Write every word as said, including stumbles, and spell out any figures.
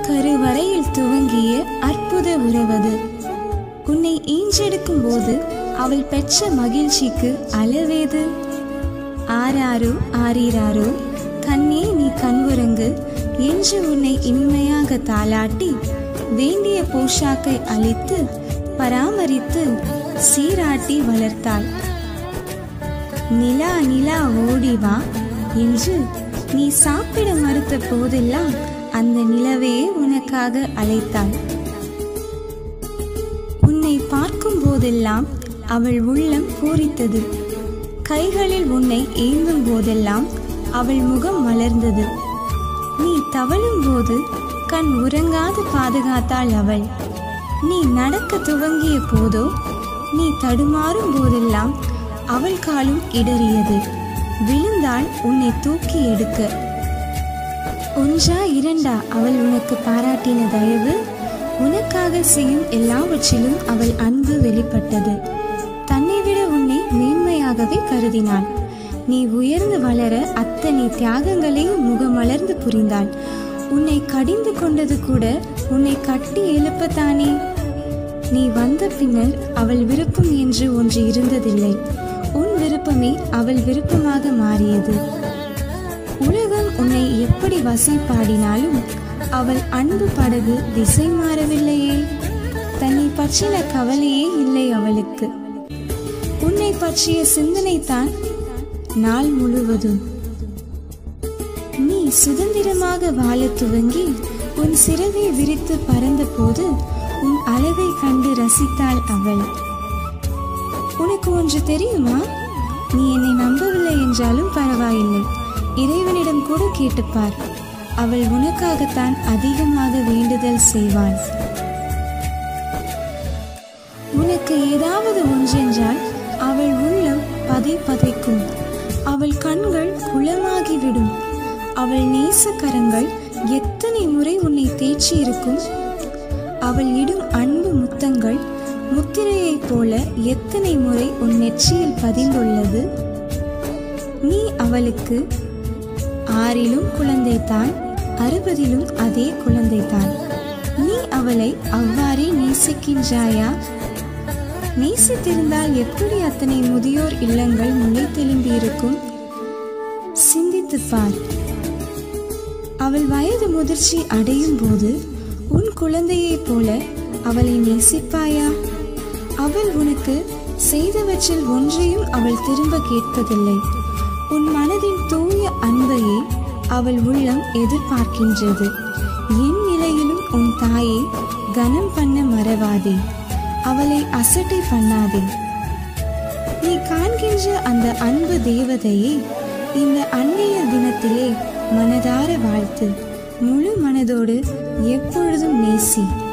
கருவறையில் துவங்கிய அற்புத உறவது. உன்னை ஈன்றெடுக்கும் போது அவள் பெற்ற மகிழ்ச்சிக்கு அளவேது. ஆராரோ ஆரீராரோ கண்ணே நீ கண்வுறங்கு என்று உன்னை இனிமையாக தாளாட்டி வேண்டிய போஷாக்கை அளித்து பராமரித்து சீராட்டி வளர்த்தாள். நிலா நிலா ஓடிவா என்று நீ சாப்பிட மறுத்த போதெல்லாம் அந்த நிலவே உனக்காக அழைத்தாள். உன்னை பார்க்கும் போதெல்லாம் அவள் உள்ளம் பூரித்தது. கைகளில் உன்னை ஏந்தும் போதெல்லாம் அவள் முகம் மலர்ந்தது. நீ தவழும் போது கண் உறங்காது பாதுகாத்தாள் அவள். நீ நடக்க துவங்கிய போதோ நீ தடுமாறும் போதெல்லாம் அவள் காலும் இடறியது. விழுந்தாள் உன்னை தூக்கி எடுக்க. ஒன்றா இரண்டா அவள் உனக்கு பாராட்டின தயவு. உனக்காக செய்யும் எல்லாவற்றிலும் அவள் அன்பு வெளிப்பட்டது. தன்னை விட உன்னை மேன்மையாகவே கருதினாள். நீ உயர்ந்து வளர அத்தனை தியாகங்களையும் முகமலர்ந்து புரிந்தாள். உன்னை கடிந்து கொண்டது கூட உன்னை கட்டி எழுப்பத்தானே. நீ வந்த பின்னர் அவள் விருப்பம் என்று ஒன்று இருந்ததில்லை. உன் விருப்பமே அவள் விருப்பமாக மாறியது. உலகம் உன்னை எப்படி வசைப்பாடினாலும் அவள் அன்பு படகு திசை மாறவில்லையே. தன்னை பற்றின கவலையே இல்லை அவளுக்கு. உன்னை பற்றிய சிந்தனை தான் நாள் முழுவதும். நீ சுதந்திரமாக வாழ துவங்கி உன் சிறகை விரித்து பறந்த போது உன் அழகை கண்டு ரசித்தாள் அவள். உனக்கு ஒன்று தெரியுமா? நீ என்னை நம்பவில்லை என்றாலும் பரவாயில்லை, இறைவனிடம் கூட கேட்டுப்பார். அவள் உனக்காகத்தான் அதிகமாக வேண்டுதல் செய்வாள். உனக்கு ஏதாவது ஒன்றென்றால் அவள் உள்ளம் பதை பதைக்கும். அவள் கண்கள் குளமாகிவிடும். அவள் நேசக்கரங்கள் எத்தனை முறை உன்னை தேய்ச்சி இருக்கும். அவள் இடும் அன்பு முத்தங்கள் முத்திரையைப் போல எத்தனை முறை உன் நெற்றியில் பதிந்துள்ளது. நீ அவளுக்கு ஆறிலும் குழந்தைத்தான், அறுபதிலும் அதே குழந்தைத்தான். நீ அவளை அவ்வாறே நேசிக்கின்றாயா? நேசித்திருந்தால் எப்படி அத்தனை முதியோர் இல்லங்கள் முளைத்தெழும்பி இருக்கும்? சிந்தித்து பார். அவள் வயது முதிர்ச்சி அடையும் போது உன் குழந்தையைப் போல அவளை நேசிப்பாயா? அவள் உனக்கு செய்தவற்றில் ஒன்றையும் அவள் திரும்ப கேட்பதில்லை. உன் மனதின் தூய அன்பையே அவள் உள்ளம் எதிர்பார்க்கின்றது. என் நிலையிலும் உன் தாயை கனம் பண்ண மறவாதே. அவளை அசட்டை பண்ணாதே. நீ காண்கின்ற அந்த அன்பு தேவதையை இந்த அன்னைய தினத்திலே மனதார வாழ்த்து. முழு மனதோடு எப்பொழுதும் நேசி.